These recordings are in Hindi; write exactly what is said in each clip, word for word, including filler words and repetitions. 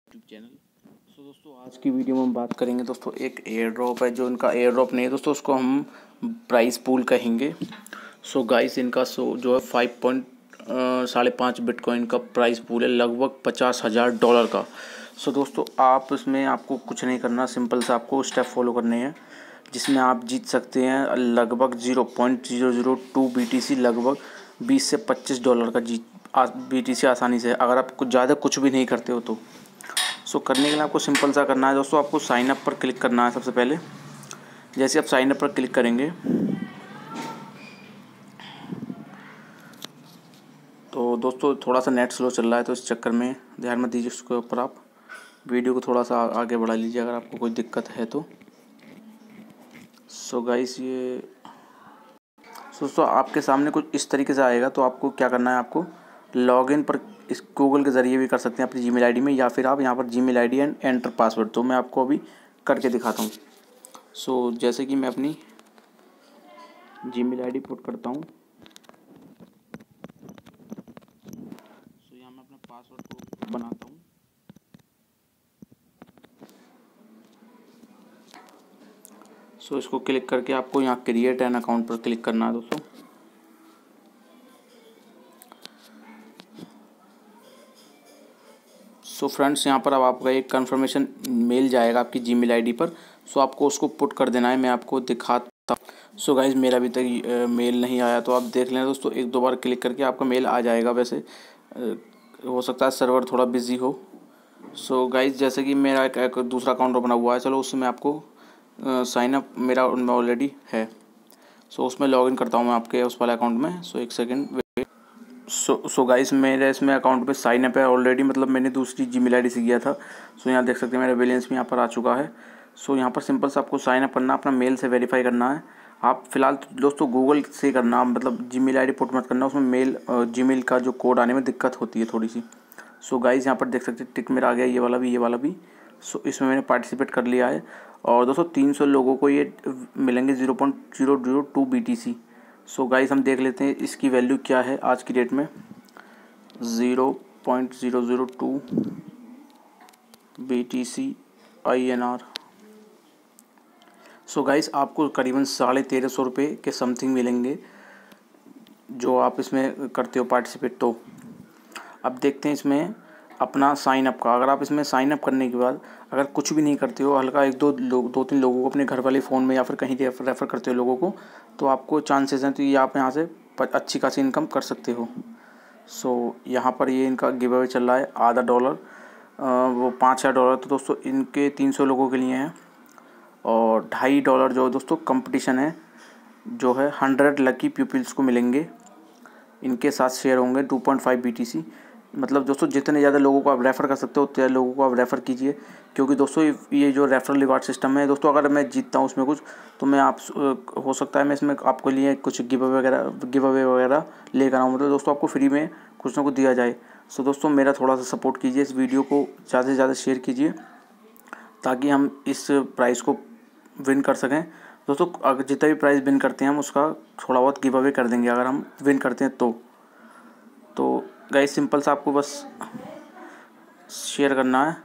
YouTube channel. सो दोस्तों आज की वीडियो में हम बात करेंगे दोस्तों एक एयर ड्रॉप है, जो इनका एयर ड्रॉप नहीं है दोस्तों, उसको हम प्राइस पूल कहेंगे। सो गाइस इनका सो जो है फाइव पॉइंट साढ़े पाँच बिटकॉइन का प्राइस पूल है, लगभग पचास हज़ार डॉलर का। सो दोस्तों आप इसमें आपको कुछ नहीं करना, सिंपल से आपको स्टेप फॉलो करने हैं जिसमें आप जीत सकते हैं लगभग zero point zero zero two B T C, लगभग बीस से पच्चीस डॉलर का जीत बी टी सी आसानी से, अगर आप कुछ ज़्यादा कुछ भी नहीं करते हो तो। सो करने के लिए आपको सिंपल सा करना है दोस्तों, आपको साइन अप पर क्लिक करना है। सबसे पहले जैसे आप साइन अप पर क्लिक करेंगे तो दोस्तों थोड़ा सा नेट स्लो चल रहा है, तो इस चक्कर में ध्यान मत दीजिए उसके ऊपर। आप वीडियो को थोड़ा सा आगे बढ़ा लीजिए अगर आपको कोई दिक्कत है तो। सो गाइस ये दोस्तों आपके सामने कुछ इस तरीके से आएगा, तो आपको क्या करना है, आपको लॉगिन पर इस गूगल के ज़रिए भी कर सकते हैं अपनी जीमेल आईडी में, या फिर आप यहाँ पर Gmail ID and enter password. तो मैं आपको अभी करके दिखाता हूँ। सो जैसे कि मैं अपनी जीमेल आईडी पुट करता हूँ, सो यहाँ मैं अपना पासवर्ड को बनाता हूँ। सो इसको क्लिक करके आपको यहाँ क्रिएट एन अकाउंट पर क्लिक करना है दोस्तों। सो फ्रेंड्स यहाँ पर अब आपका एक कंफर्मेशन मेल जाएगा आपकी जीमेल आईडी पर। सो आपको उसको पुट कर देना है, मैं आपको दिखाता हूँ। सो गाइज मेरा अभी तक मेल नहीं आया, तो आप देख लें दोस्तों, एक दो बार क्लिक करके आपका मेल आ जाएगा। वैसे हो सकता है सर्वर थोड़ा बिजी हो। सो गाइज जैसे कि मेरा एक, एक दूसरा अकाउंट बना हुआ है, चलो उसमें आपको साइन अप मेरा उनमें ऑलरेडी है। सो उसमें लॉगिन करता हूँ मैं आपके उस वाले अकाउंट में। सो एक सेकेंड। सो सो गाइस मेरे इसमें अकाउंट पे साइन अप है ऑलरेडी, मतलब मैंने दूसरी जीमेल आईडी से किया था। सो यहाँ देख सकते हैं मेरा बैलेंस भी यहाँ पर आ चुका है। सो यहाँ पर सिंपल से आपको साइन अप करना, अपना मेल से वेरीफाई करना है। आप फिलहाल तो दोस्तों गूगल से करना, मतलब जीमेल आईडी पुट मत करना, उसमें मेल जीमेल का जो कोड आने में दिक्कत होती है थोड़ी सी। सो गाइस यहाँ पर देख सकते हैं टिक मेरा आ गया, ये वाला भी ये वाला भी। सो इसमें मैंने पार्टिसिपेट कर लिया है, और दोस्तों तीन सौ लोगों को ये मिलेंगे zero point zero zero two B T C. So guys हम देख लेते हैं इसकी वैल्यू क्या है आज की डेट में। Zero point zero zero two B T C I N R. So guys आपको करीबन साढ़े तेरह सौ रुपये के समथिंग मिलेंगे जो आप इसमें करते हो पार्टिसिपेट। तो अब देखते हैं इसमें अपना साइन अप का। अगर आप इसमें साइन अप करने के बाद अगर कुछ भी नहीं करते हो, हल्का एक दो लोग दो तीन लोगों को अपने घर वाले फ़ोन में या फिर कहीं रेफ़र करते हो लोगों को, तो आपको चांसेस हैं तो ये आप यहाँ से अच्छी खासी इनकम कर सकते हो। सो so, यहाँ पर ये इनका गिव अवे चल रहा है, आधा डॉलर वो पाँच हज़ार डॉलर तो दोस्तों इनके तीन सौ लोगों के लिए हैं, और ढाई डॉलर जो दोस्तों कंपटीशन है जो है हंड्रेड लकी पीपल्स को मिलेंगे, इनके साथ शेयर होंगे two point five B T C. मतलब दोस्तों जितने ज़्यादा लोगों को आप रेफ़र कर सकते हो उतने लोगों को आप रेफ़र कीजिए, क्योंकि दोस्तों ये जो रेफरल रिवार्ड सिस्टम है दोस्तों, अगर मैं जीतता हूँ उसमें कुछ, तो मैं आप हो सकता है मैं इसमें आपके लिए कुछ गिव अवे वगैरह गिव अवे वगैरह लेकर आऊँ, मतलब दोस्तों आपको फ्री में कुछ ना कुछ दिया जाए। सो दोस्तों मेरा थोड़ा सा सपोर्ट कीजिए, इस वीडियो को ज़्यादा से ज़्यादा शेयर कीजिए ताकि हम इस प्राइज़ को विन कर सकें। दोस्तों अगर जितना भी प्राइज़ विन करते हैं हम उसका थोड़ा बहुत गिव अवे कर देंगे अगर हम विन करते हैं तो। तो गाइस सिंपल सा आपको बस शेयर करना है,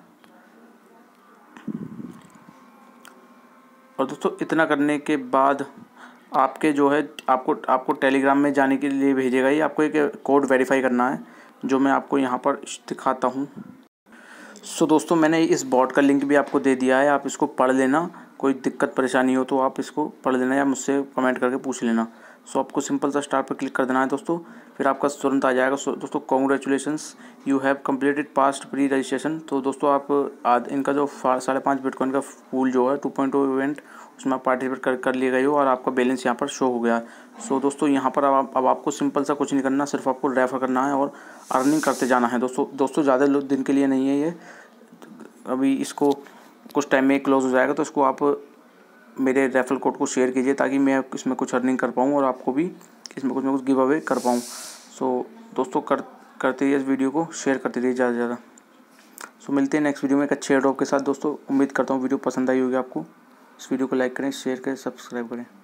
और दोस्तों इतना करने के बाद आपके जो है आपको आपको टेलीग्राम में जाने के लिए भेजेगा ही, आपको एक कोड वेरीफाई करना है जो मैं आपको यहाँ पर दिखाता हूँ। सो दोस्तों मैंने इस बॉट का लिंक भी आपको दे दिया है, आप इसको पढ़ लेना, कोई दिक्कत परेशानी हो तो आप इसको पढ़ लेना या मुझसे कमेंट करके पूछ लेना। सो आपको सिंपल सा स्टार्ट पर क्लिक कर देना है दोस्तों, फिर आपका तुरंत आ जाएगा। सो दोस्तों congratulations you have completed past pre registration. तो दोस्तों आप आज इनका जो साढ़े पाँच बिटकॉइन का पूल जो है टू पॉइंट ओ इवेंट, उसमें आप पार्टिसिपेट कर कर लिए गए हो और आपका बैलेंस यहाँ पर शो हो गया है। सो दोस्तों यहाँ पर अब अब आपको सिंपल सा कुछ नहीं करना, सिर्फ आपको रेफर करना है और अर्निंग करते जाना है दोस्तों। दोस्तों ज़्यादा दिन के लिए नहीं है ये, अभी इसको कुछ टाइम में क्लोज हो जाएगा, तो इसको आप मेरे रेफरल कोड को शेयर कीजिए ताकि मैं इसमें कुछ अर्निंग कर पाऊँ और आपको भी इसमें कुछ ना कुछ गिव अवे कर पाऊँ। सो दोस्तों कर करते रहिए, इस वीडियो को शेयर करते रहिए ज़्यादा से ज़्यादा। सो मिलते हैं नेक्स्ट वीडियो में एक अच्छे एयर ड्रॉप के साथ दोस्तों। उम्मीद करता हूँ वीडियो पसंद आई होगी आपको। इस वीडियो को लाइक करें, शेयर करें, सब्सक्राइब करें।